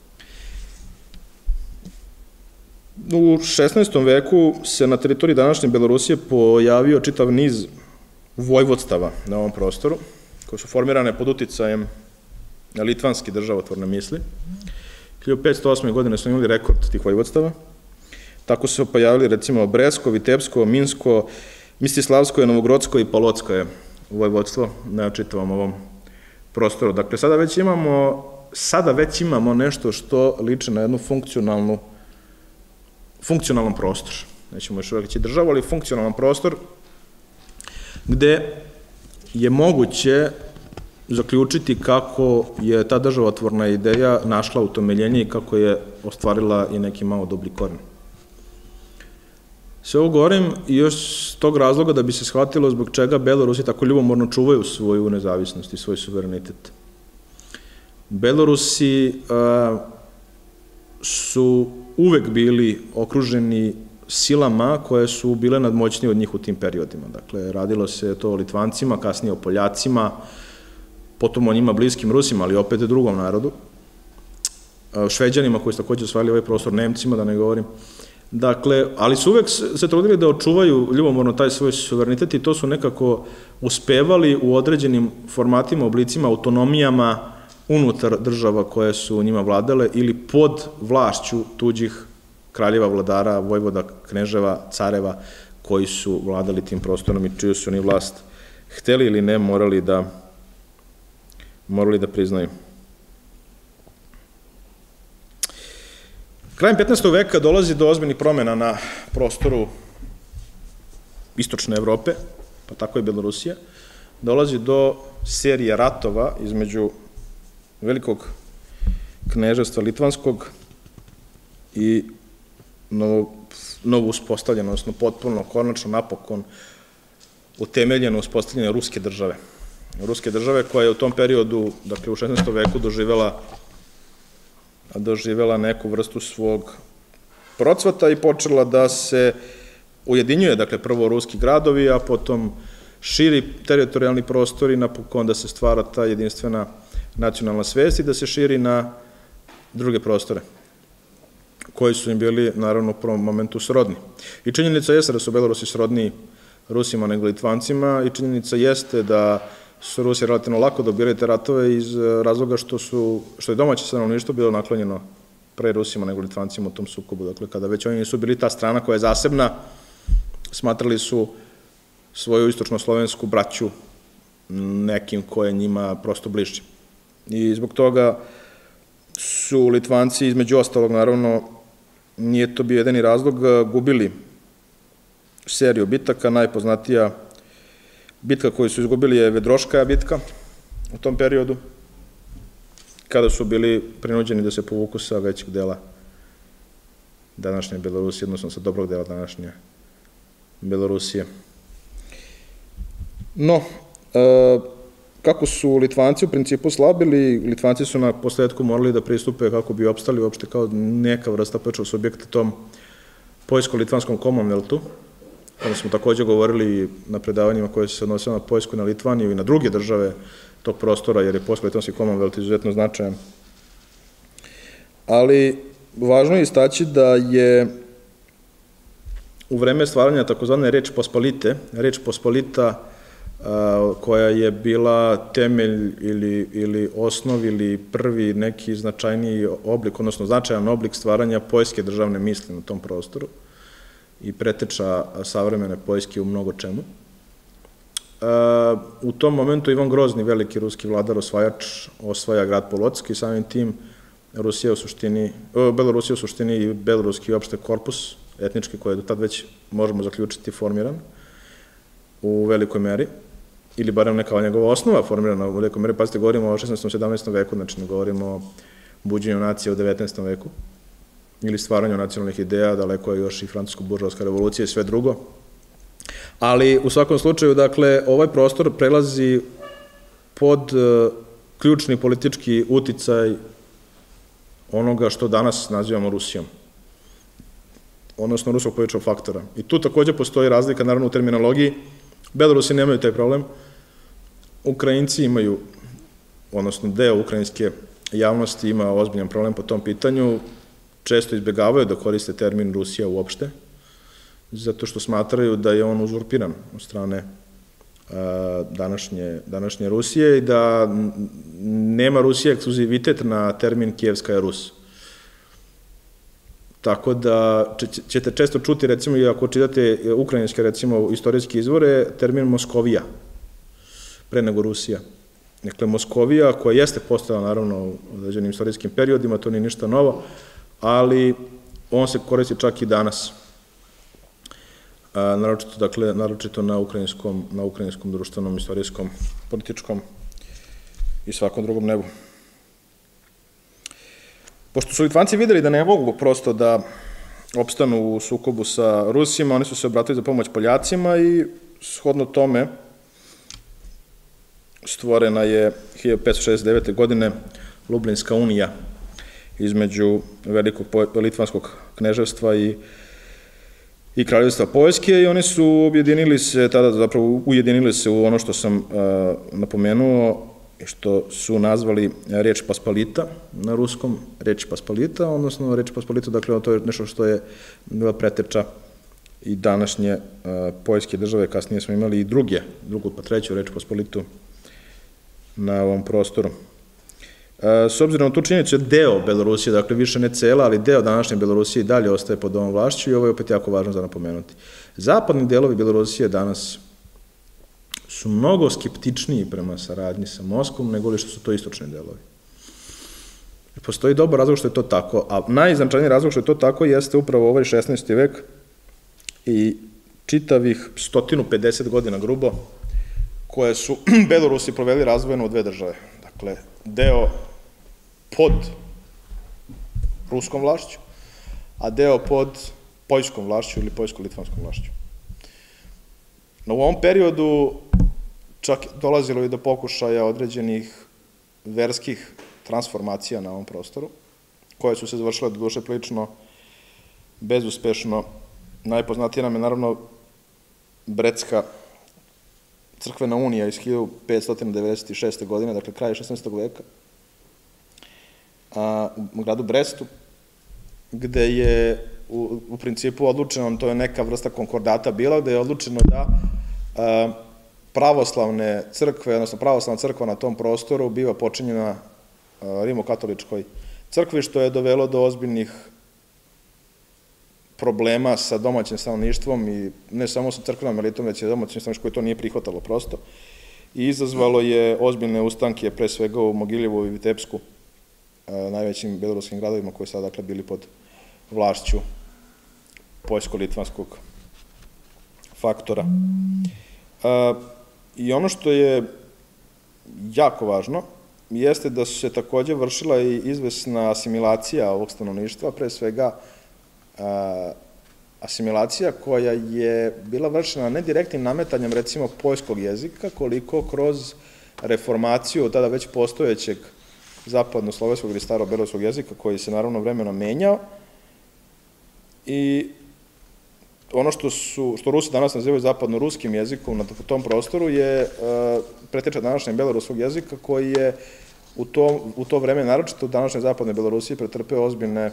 U 16. veku se na teritoriji današnje Belorusije pojavio čitav niz vojvodstava na ovom prostoru, koje su formirane pod uticajem litvanski državotvorne misli. 1508. godine smo imali rekord tih vojvodstava. Tako su se pojavili recimo Bresko, Vitebsko, Minsko, Mistislavsko, Novogrodsko i Polotsko je vojvodstvo na čitavom ovom prostoru. Dakle, sada već imamo nešto što liči na jednu funkcionalan prostor. Nećemo još uvijek reći državu, ali funkcionalan prostor gde je moguće zaključiti kako je ta državotvorna ideja našla utemeljenje i kako je ostvarila i neki malo dubli koren. Sve ovo govorim i još s tog razloga da bi se shvatilo zbog čega Belorusi tako ljubomorno čuvaju svoju nezavisnost i svoj suverenitet. Belorusi su uvek bili okruženi silama koje su bile nadmoćnije od njih u tim periodima. Dakle, radilo se to o Litvancima, kasnije o Poljacima, potom o njima bliskim Rusima, ali opet drugom narodu, Šveđanima koji su takođe osvajali ovaj prostor, Nemcima, da ne govorim. Dakle, ali su uvek se trudili da očuvaju ljubomorno taj svoj suverenitet i to su nekako uspevali u određenim formatima, oblicima, autonomijama unutar država koje su njima vladale ili pod vlašću tuđih kraljeva, vladara, vojvoda, kneževa, careva koji su vladali tim prostorom i čiju su oni vlast hteli ili ne morali da priznaju. Krajem 15. veka dolazi do ozbiljnih promjena na prostoru istočne Evrope, pa tako i Belorusija. Dolazi do serije ratova između velikog kneževstva Litvanskog i novo uspostavljeno, odnosno potpuno, konačno, napokon utemeljeno uspostavljene ruske države. Ruske države koja je u tom periodu, dakle u 16. veku, doživela neku vrstu svog procvata i počela da se ujedinjuje, dakle prvo ruski gradovi, a potom širi teritorijalni prostor i napokon da se stvara ta jedinstvena nacionalna svest i da se širi na druge prostore koji su im bili, naravno, u prvom momentu srodni. I činjenica jeste da su Belorusi srodniji Rusima nego Litvancima i činjenica jeste da su Rusi relativno lako dobili te ratove iz razloga što je domaće stanovništvo bilo naklonjeno pre Rusima nego Litvancima u tom sukobu. Dakle, kada već oni nisu bili ta strana koja je zasebna, smatrali su svoju istočno-slovensku braću nekim ko je njima prosto bliži. I zbog toga su Litvanci, između ostalog, naravno, nije to bio jedini razlog, gubili seriju bitaka. Najpoznatija bitka koju su izgubili je Vedroškaja bitka u tom periodu, kada su bili prinuđeni da se povuku sa većeg dela današnje Belorusije, odnosno sa dobrog dela današnje Belorusije. No, kako su Litvanci u principu slabili, Litvanci su na posledku morali da pristupe kako bi opstali uopšte kao neka vrsta počeo subjekta tom Poljsko-litvanskom Commonwealthu, kada smo takođe govorili na predavanjima koje se odnosile na Poljsku i na Litvaniju i na druge države tog prostora, jer je Poljsko-litvanski Commonwealth izuzetno značajan. Ali važno je istaći da je u vreme stvaranja takozvane Reč Pospolita, koja je bila temelj ili osnov ili prvi neki značajniji oblik, odnosno značajan oblik stvaranja poljske državne misli na tom prostoru i preteča savremene Poljske u mnogo čemu. U tom momentu Ivan Grozni, veliki ruski vladar, osvajač, osvaja grad Polocki i samim tim Belorusija u suštini i beloruski uopšte korpus etnički koji je do tad već, možemo zaključiti, formiran u velikoj meri, ili barem neka njegova osnova formirana u velikoj meri. Pazite, govorimo o 16. 17. veku, znači ne govorimo o buđenju nacije u 19. veku, ili stvaranju nacionalnih ideja, daleko je još i francusko-buržovska revolucija i sve drugo. Ali, u svakom slučaju, dakle, ovaj prostor prelazi pod ključni politički uticaj onoga što danas nazivamo Rusijom, odnosno ruskog političkog faktora. I tu takođe postoji razlika, naravno, u terminologiji. Belorusi nemaju taj problem, Ukrajinci imaju, odnosno deo ukrajinske javnosti ima ozbiljan problem po tom pitanju, često izbjegavaju da koriste termin Rusija uopšte, zato što smatraju da je on uzurpiran od strane današnje Rusije i da nema Rusije ekskluzivitet na termin Kijevska je Rus. Tako da ćete često čuti, recimo, i ako čitate ukrajinske, recimo, istorijske izvore, termin Moskovija, pre nego Rusija. Dakle, Moskovija, koja jeste postojala, naravno, u određenim istorijskim periodima, to nije ništa novo, ali on se koristi čak i danas, naročito na ukrajinskom društvenom, istorijskom, političkom i svakom drugom nebu. Pošto su Litvanci videli da ne mogu prosto da opstanu u sukobu sa Rusima, oni su se obratili za pomoć Poljacima i shodno tome stvorena je 1569. godine Lublinska unija između velikog litvanskog kneževstva i kraljevstva Poljske i oni su ujedinili se u ono što sam napomenuo, što su nazvali Reč Paspolita, na ruskom Reč Paspolita, odnosno Reč Paspolita, dakle to je nešto što je bila preteča i današnje poljske države, kasnije smo imali i drugu pa treću Reč Paspolitu na ovom prostoru. S obzirom na tu činjenicu je deo Belorusije, dakle više ne cela, ali deo današnje Belorusije i dalje ostaje pod ovom vlašću i ovo je opet jako važno za napomenuti. Zapadni delovi Belorusije danas su mnogo skeptičniji prema saradnji sa Moskvom nego li što su to istočni delovi. Postoji dobar razlog što je to tako, a najznačajniji razlog što je to tako jeste upravo ovaj 16. vek i čitavih 150 godina grubo koje su Belorusi proveli razvojeno u dve države. Dakle, deo pod ruskom vlašću, a deo pod poljskom vlašću ili poljsko-litvanskom vlašću. U ovom periodu čak dolazilo i do pokušaja određenih verskih transformacija na ovom prostoru, koje su se završile do duše prilično bezuspešno. Najpoznatija nam je naravno Bretska crkvena unija iz 1596. godine, dakle kraj 16. veka, u gradu Brestu, gde je u principu odlučeno, to je neka vrsta konkordata bila, gde je odlučeno da pravoslavne crkve, odnosno pravoslavna crkva na tom prostoru biva počinjena rimokatoličkoj crkvi, što je dovelo do ozbiljnih problema sa domaćim stanovništvom i ne samo sa crkvenom elitom, već i domaćim stanovništvom koje to nije prihvatalo prosto. I izazvalo je ozbiljne ustanke, pre svega u Mogiljevu i Vitebsku, najvećim beloruskim gradovima koji su dakle bili pod vlašću poljsko-litvanskog faktora. I ono što je jako važno jeste da su se takođe vršila i izvesna asimilacija ovog stanovništva, pre svega asimilacija koja je bila vršena ne direktnim nametanjem recimo poljskog jezika, koliko kroz reformaciju tada već postojećeg zapadno-slovenskog ili staro-beloruskog jezika koji se naravno vremenom menjao. I ono što Rusi danas nazivaju zapadno-ruskim jezikom na tom prostoru je preteča današnjeg beloruskog jezika koji je u to vreme, naročito u današnjoj zapadnoj Belorusiji, pretrpeo ozbiljne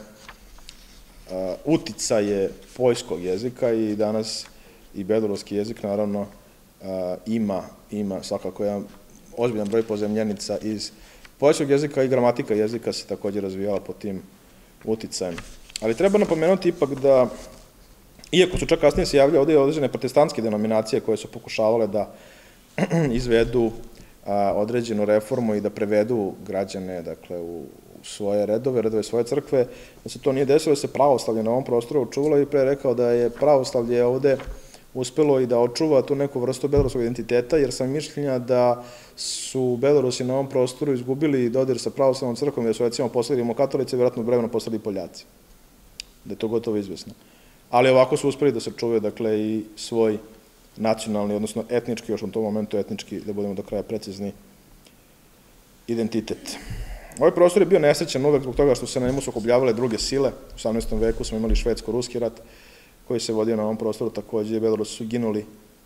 uticaje poljskog jezika i danas i beloruski jezik naravno ima svakako jedan ozbiljan broj pozemljenica iz poljskog jezika i gramatika jezika se takođe razvijala pod tim uticajem. Ali treba napomenuti ipak da, iako su čak kasnije se javljaju ovde određene protestantske denominacije koje su pokušavale da izvedu određenu reformu i da prevedu građane, dakle, u svoje redove svoje crkve, da se to nije desilo, da se pravoslavlje na ovom prostoru očuvalo i pre rekao da je pravoslavlje ovde uspelo i da očuva tu neku vrstu beloruskog identiteta, jer sam mišljenja da su Belorusi na ovom prostoru izgubili dodir sa pravoslavnom crkvom, jer su recimo postali rimokatolici, vjerojatno brevno postali Poljaci. Da je to gotovo izvesno. Ali ovako su uspeli da se čuvaju, dakle, i svoj nacionalni, odnosno etnički, još u tom momentu etnički, da budemo do kraja precizni, identitet. Ovaj prostor je bio nesrećan uvek zbog toga što se na njemu sukobljavale druge sile. U 18. veku smo imali švedsko-ruski rat koji se vodio na ovom prostoru, takođe Belorusi su ginuli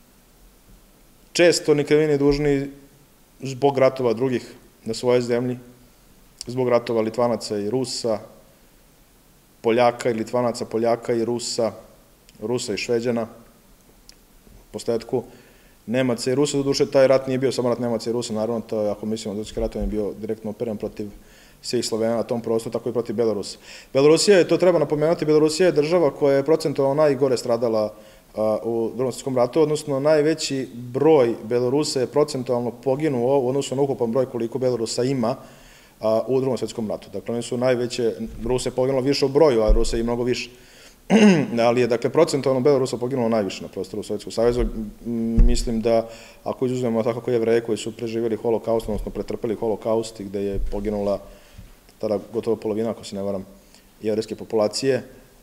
često ni krivi ni dužni zbog ratova drugih na svojoj zemlji, zbog ratova Litvanaca i Rusa, Poljaka i Litvanaca, Poljaka i Rusa, Rusa i Šveđana, posledku Nemaca i Rusa, do duše taj rat nije bio samo rat Nemaca i Rusa, naravno to je, ako mislimo da Drugski rat je bio direktno operen protiv svih Slovena na tom prostoru, tako i protiv Belorusa. Belorusija je, to treba napomenuti, Belorusija je država koja je procentualno najgore stradala u Drugom svetskom ratu, odnosno najveći broj Belorusa je procentualno poginuo u odnosu na ukupan broj koliko Belorusa ima u Drugom svetskom ratu. Dakle, oni su najveće, Rusa je poginulo više u broju, a Rusa i mnogo više. Ali je, dakle, procentualno Belorusa poginulo najviše na prostoru Sovjetskog saveza. Mislim da, ako izuzmemo tako kao Jevreje koji su preživjeli holokaust, odnosno pretrpeli holokaust, gde je poginula tada gotovo polovina, ako se ne varam, jevrejske populacije,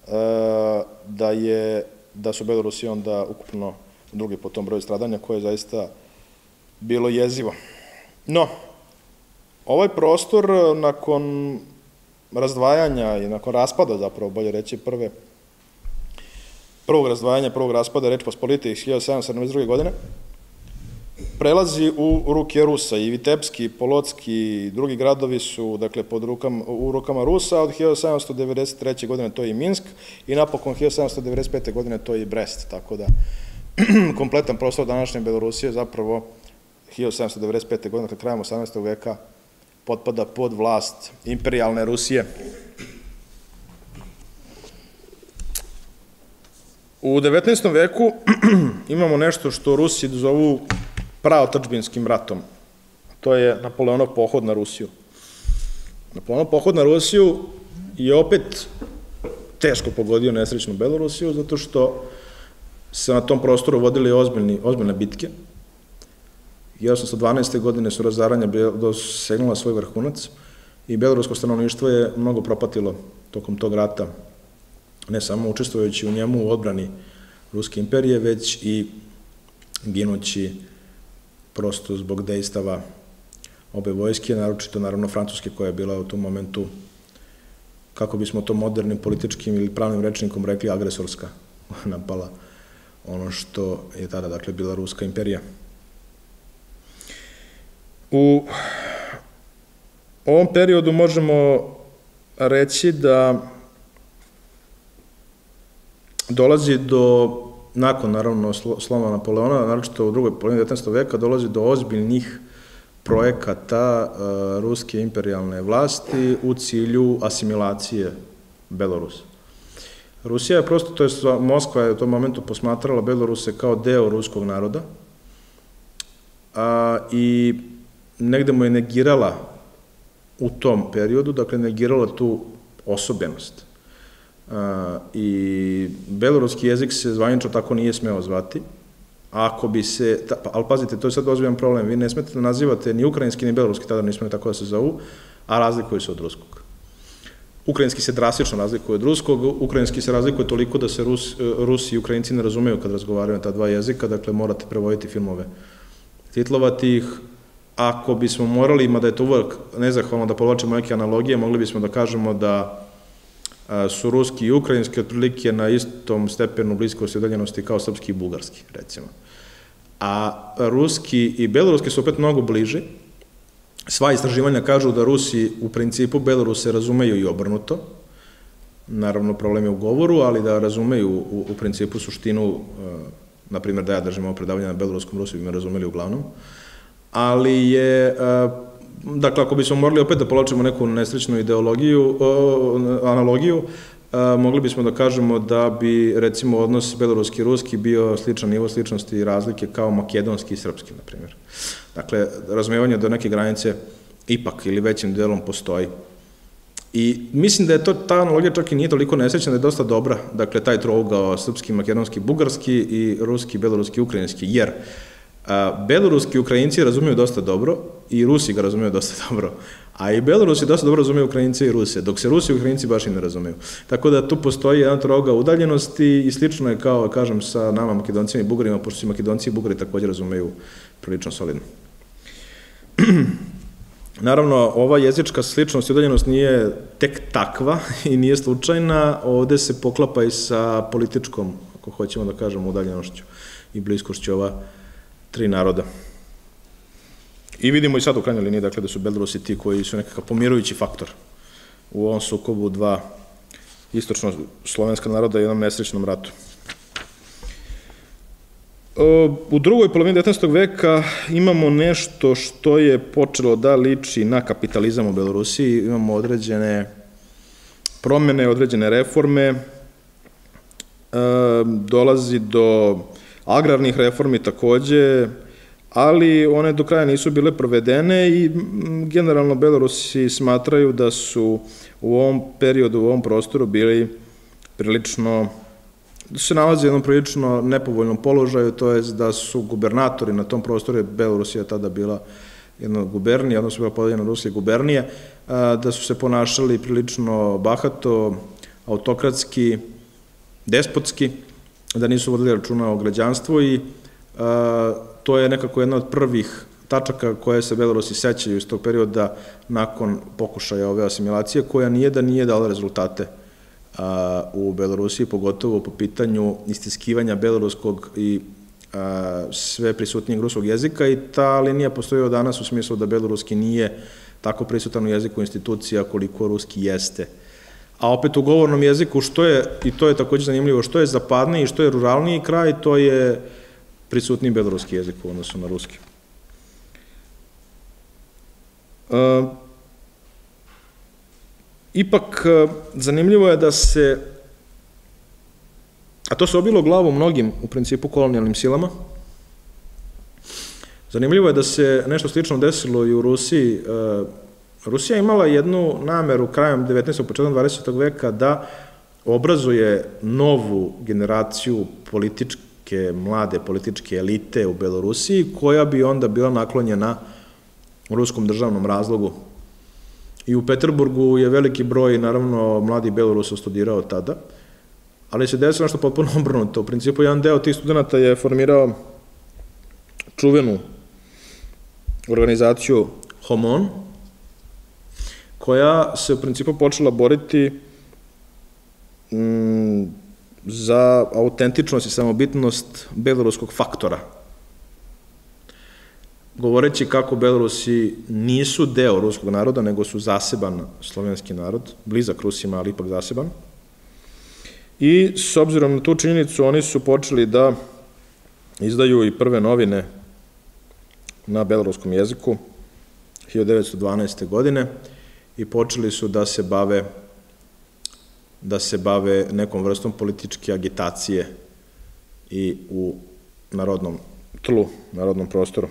da su Belorusi onda ukupno drugi po tom broju stradanja, koje je zaista bilo jezivo. No, ovaj prostor nakon razdvajanja i nakon raspada, zapravo, bolje reći, prvog razdvajanja, prvog raspada Reč Pospolite iz 1772. godine, prelazi u ruke Rusa i Vitebski, Polocki i drugi gradovi su, dakle, u rukama Rusa, od 1793. godine to je i Minsk i napokon 1795. godine to je i Brest, tako da kompletan prostor današnje Belorusije zapravo 1795. godine, kad krajem 18. veka, potpada pod vlast imperijalne Rusije. U 19. veku imamo nešto što Rusi zovu praotadžbinskim ratom. To je Napoleonov pohod na Rusiju. Napoleonov pohod na Rusiju je opet teško pogodio nesrećnu Belorusiju, zato što se na tom prostoru vodili ozbiljne bitke. 1812. godine su razaranja dosegnula svoj vrhunac i belorusko stanovništvo je mnogo propatilo tokom tog rata, ne samo učestvujući u njemu u odbrani Ruske imperije, već i ginući prosto zbog dejstava obe vojske, naročito naravno Francuske koja je bila u tom momentu, kako bismo to modernim političkim ili pravnim rečnikom rekli, agresorska, napala ono što je tada, dakle, bila Ruska imperija. U ovom periodu možemo reći da dolazi do, nakon naravno sloma Napoleona, naročito u drugoj polovini 19. veka, dolazi do ozbiljnih projekata ruske imperijalne vlasti u cilju asimilacije Belorusa. Rusija je prosto, to je Moskva je u tom momentu posmatrala Beloruse kao deo ruskog naroda i negde mu je negirala u tom periodu, dakle negirala tu osobenost. I beloruski jezik se zvanično tako nije smeo zvati, ako bi se, ali pazite, to je sad ozbiljan problem, vi ne smete da nazivate ni ukrajinski ni beloruski, tada ne smete tako da se zovu, a razlikuju se od ruskog. Ukrajinski se drastično razlikuje od ruskog, ukrajinski se razlikuje toliko da se Rusi i Ukrajinci ne razumeju kad razgovaraju na ta dva jezika, dakle morate prevoditi filmove, titlovati ih. Ako bismo morali, mada je to uvek nezahvalno da povlačimo neke analogije, mogli bismo da kažemo da su ruski i ukrajinski otprilike na istom stepenu bliskosti i udaljenosti kao srpski i bugarski, recimo. A ruski i beloruski su opet mnogo bliži. Sva istraživanja kažu da Rusi u principu Beloruse razumeju i obrnuto. Naravno, problem je u govoru, ali da razumeju u principu suštinu, na primjer da ja držim ovo predavanje na beloruskom, Rusi bi me razumeli uglavnom. Ali je, dakle, ako bismo morali opet da povlačimo neku nesrećnu analogiju, mogli bismo da kažemo da bi, recimo, odnos beloruski i ruski bio sličan nivo sličnosti i razlike kao makedonski i srpski, na primjer. Dakle, razumevanje do neke granice ipak ili većim delom postoji. I mislim da je ta analogija čak i nije toliko nesrećna, da je dosta dobra, dakle, taj trougao srpski, makedonski, bugarski i ruski, beloruski, ukrajinski, jer beloruski Ukrajinci razumeju dosta dobro i Rusi ga razumeju dosta dobro, a i Belorusi dosta dobro razumeju Ukrajince i Ruse, dok se Rusi i Ukrajinci baš i ne razumeju. Tako da tu postoji jedan trougao udaljenosti i slično je kao, kažem, sa nama Makedoncima i Bugarima, pošto se Makedonci i Bugari takođe razumeju prilično solidno. Naravno, ova jezička sličnost i udaljenost nije tek takva i nije slučajna, ovde se poklapa i sa političkom, ako hoćemo da kažemo, udaljenošću i bliskošću ova tri naroda. I vidimo i sad u krajnjoj liniji, dakle, da su Belorusi ti koji su nekakav pomirujući faktor u ovom sukobu dva istočno-slovenska naroda i jednom nesrećnom ratu. U drugoj polovini 19. veka imamo nešto što je počelo da liči na kapitalizam u Belorusiji, imamo određene promene, određene reforme, dolazi do agrarnih reformi takođe, ali one do kraja nisu bile provedene i generalno Belorusi smatraju da su u ovom periodu, u ovom prostoru bili prilično, da se nalaze u jednom prilično nepovoljnom položaju, to je da su gubernatori na tom prostoru, Belorusija tada bila jedna gubernija, odnosno bila podeljena ruske gubernije, da su se ponašali prilično bahato, autokratski, despotski, da nisu vodili računa o građanstvu i to je nekako jedna od prvih tačaka koje se Belorusi sećaju iz tog perioda nakon pokušaja ove asimilacije, koja nije dala rezultate u Belorusiji, pogotovo po pitanju istiskivanja beloruskog i sve prisutnijeg ruskog jezika i ta linija postoji od danas u smislu da beloruski nije tako prisutan u jeziku institucija koliko ruski jeste. A opet u govornom jeziku, što je, i to je takođe zanimljivo, što je zapadniji i što je ruralniji kraj, to je prisutniji beloruski jezik u odnosu na ruski. Ipak, zanimljivo je da se, a to se obilo glavu mnogim, u principu, kolonijalnim silama, zanimljivo je da se nešto slično desilo i u Rusiji. Rusija imala jednu nameru krajem 19. početkom 20. veka da obrazuje novu generaciju mlade političke elite u Belorusiji, koja bi onda bila naklonjena ruskom državnom razlogu. I u Peterburgu je veliki broj, naravno, mladih Belorusa studirao tada, ali se desilo nešto potpuno obrnuto. U principu, jedan deo tih studenta je formirao čuvenu organizaciju Homon, koja se u principu počela boriti za autentičnost i samobitnost beloruskog faktora. Govoreći kako Belorusi nisu deo ruskog naroda, nego su zaseban slovenski narod, blizak Rusima, ali ipak zaseban. I s obzirom na tu činjenicu, oni su počeli da izdaju i prve novine na beloruskom jeziku 1912. godine i počeli su da se bave nekom vrstom političke agitacije i u narodnom tlu, narodnom prostoru.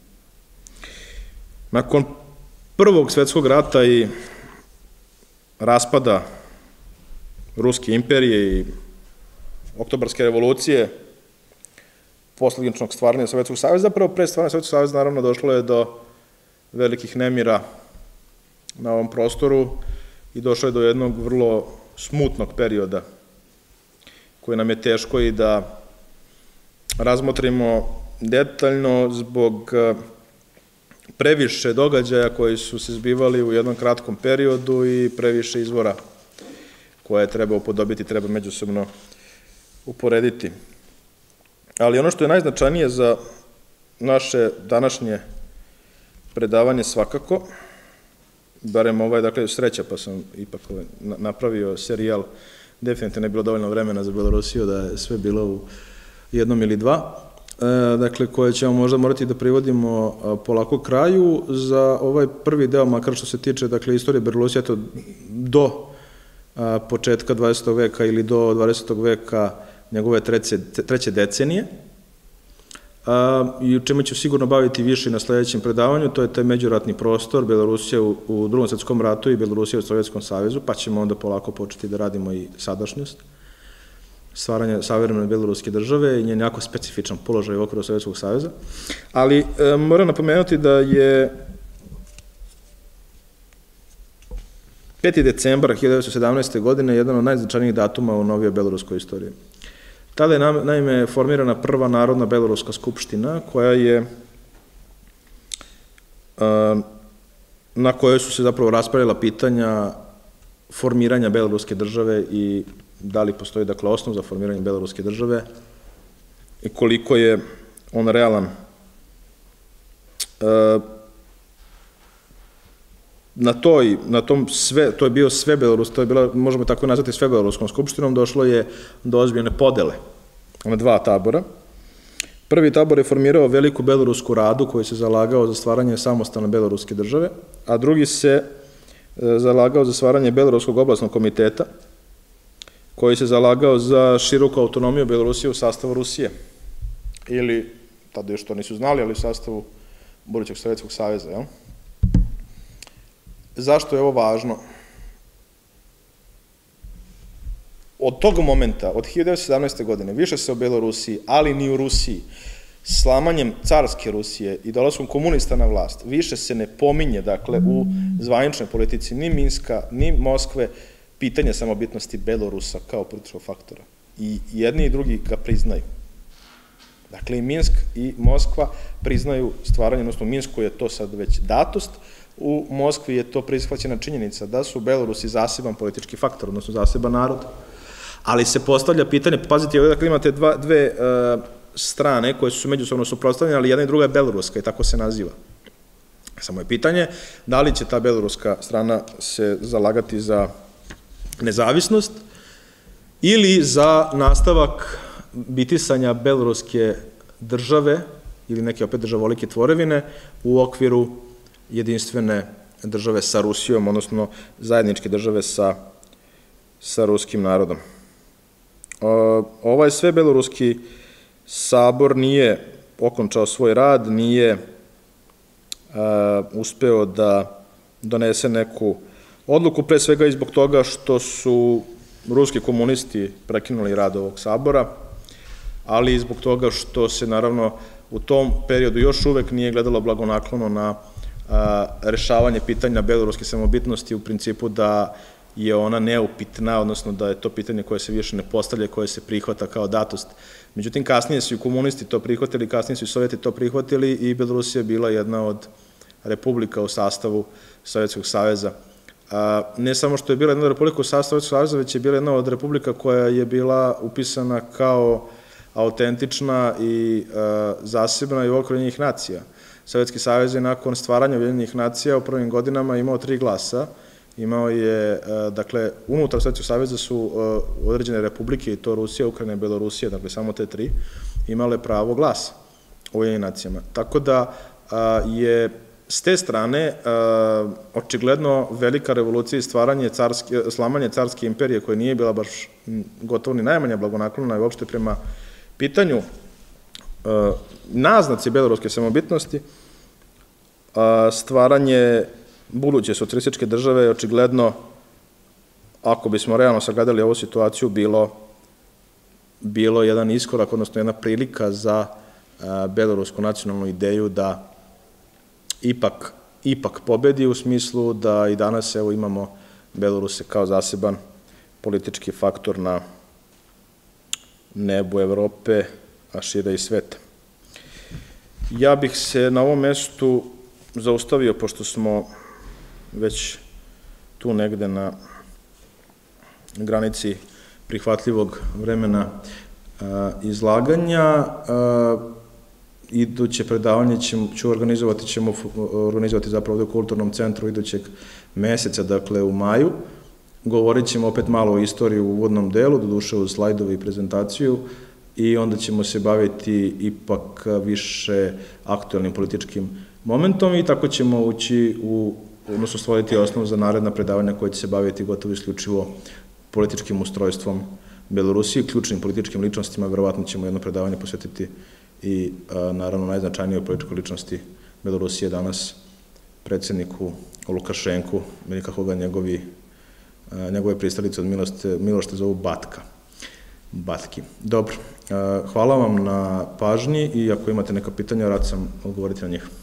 Nakon Prvog svetskog rata i raspada Ruske imperije i Oktobarske revolucije, posljedničnog stvaranja Sovjetskog saveza, zapravo pre stvaranja Sovjetskog saveza naravno došlo je do velikih nemira na ovom prostoru i došlo je do jednog vrlo smutnog perioda koji nam je teško i da razmotrimo detaljno zbog previše događaja koji su se zbivali u jednom kratkom periodu i previše izvora koje treba upodobiti, treba međusobno uporediti. Ali ono što je najznačajnije za naše današnje predavanje svakako, barem ovo je, dakle, sreća, pa sam ipak napravio serijal, definitivno je bilo dovoljno vremena za Belorusiju da je sve bilo u jednom ili dva, dakle, koje ćemo možda morati da privodimo polako kraju. Za ovaj prvi deo, makar što se tiče, dakle, istorije Belorusije, to do početka 20. veka ili do 20. veka njegove treće decenije, i čime ću sigurno baviti više na sledećem predavanju, to je taj međuratni prostor, Belorusija u Drugom svetskom ratu i Belorusija u Sovjetskom savezu, pa ćemo onda polako početi da radimo i sadašnjost, stvaranje savremene beloruske države i njen jako specifičan položaj u okviru Sovjetskog saveza. Ali moram napomenuti da je 5. decembra 1917. godine jedan od najznačajnijih datuma u novijoj beloruskoj istoriji. Tada je naime formirana prva Narodna beloruska skupština, koja je, na kojoj su se zapravo raspravljala pitanja formiranja beloruske države i da li postoji, dakle, osnov za formiranje beloruske države i koliko je on realan. To je bio sve Belorus, to je bila, možemo tako nazvati, sve beloruskom skupštinom, došlo je do ozbiljne podele na dva tabora. Prvi tabor je formirao Veliku belorusku radu koji se zalagao za stvaranje samostalne beloruske države, a drugi se zalagao za stvaranje Beloruskog oblastnog komiteta koji se zalagao za široku autonomiju Belorusije u sastavu Rusije. Ili, tada još to nisu znali, ali u sastavu budućeg Sovjetskog saveza, jel? Zašto je ovo važno? Od tog momenta, od 1917. godine, više se o Belorusiji, ali ni u Rusiji, slamanjem carske Rusije i dolaskom komunista na vlast, više se ne pominje, dakle, u zvaničnoj politici ni Minska, ni Moskve, pitanje samobitnosti Belorusa kao političkog faktora. I jedni i drugi ga priznaju. Dakle, i Minsk i Moskva priznaju stvaranje, odnosno u Minsku je to sad već datost, u Moskvi je to prihvaćena činjenica da su Belorusi zaseban politički faktor, odnosno zaseban narod. Ali se postavlja pitanje, pazite, ovdje dakle imate dve strane koje su međusobno suprotstavljene, ali jedna i druga je beloruska i tako se naziva. Samo je pitanje da li će ta beloruska strana se zalagati za nezavisnost ili za nastavak bitisanja beloruske države ili neke opet državolike tvorevine u okviru jedinstvene države sa Rusijom, odnosno zajedničke države sa ruskim narodom. Ovaj sve beloruski sabor nije okončao svoj rad, nije uspeo da donese neku odluku, pre svega i zbog toga što su ruski komunisti prekinuli rad ovog sabora, ali i zbog toga što se naravno u tom periodu još uvek nije gledalo blagonaklono na rešavanje pitanja beloruske samobitnosti, u principu da je ona neupitna, odnosno da je to pitanje koje se više ne postavlja, koje se prihvata kao datost. Međutim, kasnije su i komunisti to prihvatili, kasnije su i Sovjeti to prihvatili i Belorusija je bila jedna od republika u sastavu Sovjetskog saveza. Ne samo što je bila jedna od republika u sastavu Sovjetskog saveza, već je bila jedna od republika koja je bila upisana kao autentična i zasebna i u okviru Ujedinjenih nacija. Sovjetski savez je nakon stvaranja Ujedinjenih nacija u prvim godinama imao 3 glasa. Imao je, dakle, unutar Sovjetskog saveza su određene republike, i to Rusija, Ukrajina i Belorusija, dakle, samo te 3, imale pravo glasa u Ujedinjenim nacijama. Tako da je s te strane očigledno velika revolucija i slamanje carske imperije, koja nije bila baš gotovo ni najmanja blagonaklona i uopšte prema pitanju naznaci beloruske samobitnosti, stvaranje buduće socijalističke države je očigledno, ako bismo realno sagledali ovu situaciju, bilo jedan iskorak, odnosno jedna prilika za belorusku nacionalnu ideju da ipak pobedi, u smislu da i danas evo imamo Beloruse kao zaseban politički faktor na nebu Evrope, a šire i sveta. Ja bih se na ovom mestu zaustavio, pošto smo već tu negde na granici prihvatljivog vremena izlaganja. Iduće predavanje ćemo organizovati zapravo ovde u Kulturnom centru idućeg meseca, dakle u maju. Govorit ćemo opet malo o istoriji u uvodnom delu, doduše uz slajdove i prezentaciju, i onda ćemo se baviti ipak više aktuelnim političkim momentom i tako ćemo ući odnosno stvoriti osnovu za naredna predavanja koje će se baviti gotovo isključivo političkim ustrojstvom Belorusije, ključnim političkim ličnostima. Verovatno ćemo jedno predavanje posvetiti i naravno najznačajnijoj političkoj ličnosti Belorusije danas, predsjedniku Lukašenku, nekako ga njegove pristalice od Milošta zovu Batki. Dobro, hvala vam na pažnji i ako imate neka pitanja, rad sam odgovoriti na njih.